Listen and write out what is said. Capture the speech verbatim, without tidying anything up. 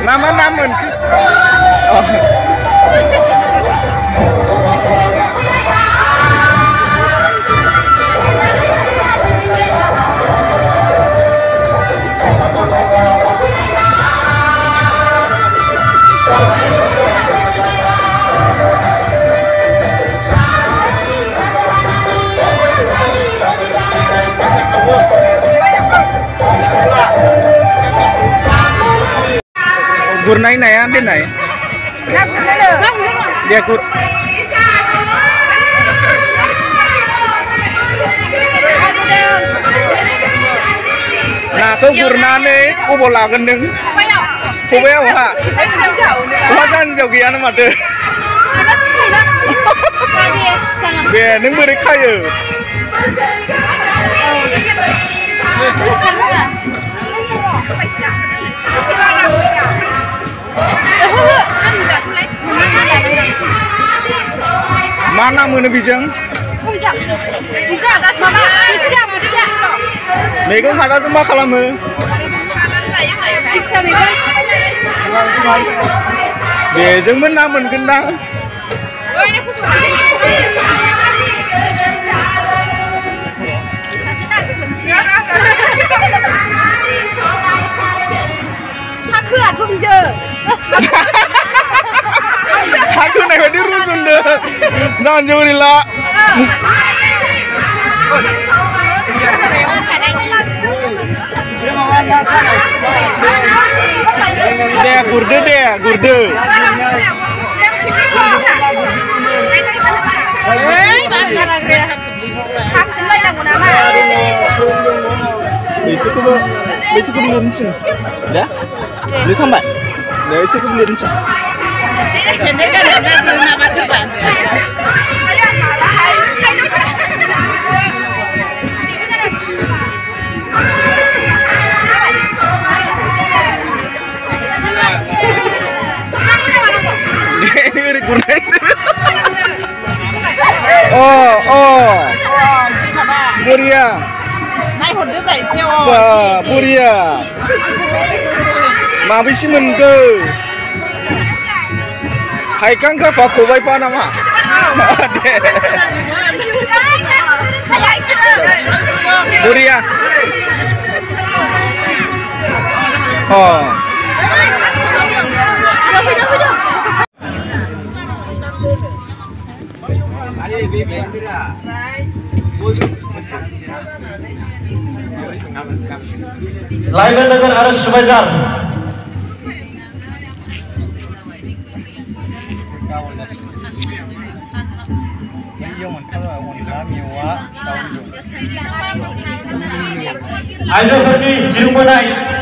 Nama namun. Oh. Gurnai này ăn đến này. Dia gur. Nah, kau gurnane, kau bola gendeng. Kau bel ha. Kau san jauh kian mata. Be, neng beri kaya. Mana mana bijang? Bijang, bijang, mama, bijang, bijang. Megang ada semua kalamu. Ciksa megang. Bijang mana mana kena. Oh ini foto. Aku atuh bijang. Aku naik di rusun deh, jangan jauh ni lah. Deh, gurde deh, gurde. Besok tu, besok tu belum cun, dah? Beli kambat, besok tu belum cun. Ini kan ada di nama sepan. Ini gurih. Oh, oh. Buria. Naik hotel tak sewa. Wah, Buria. Mabisi menke. Hai kan ke pak kobai pa nama? Buria. Oh. Lain dengan arus Subazar. Ayo pergi, jumpa naik.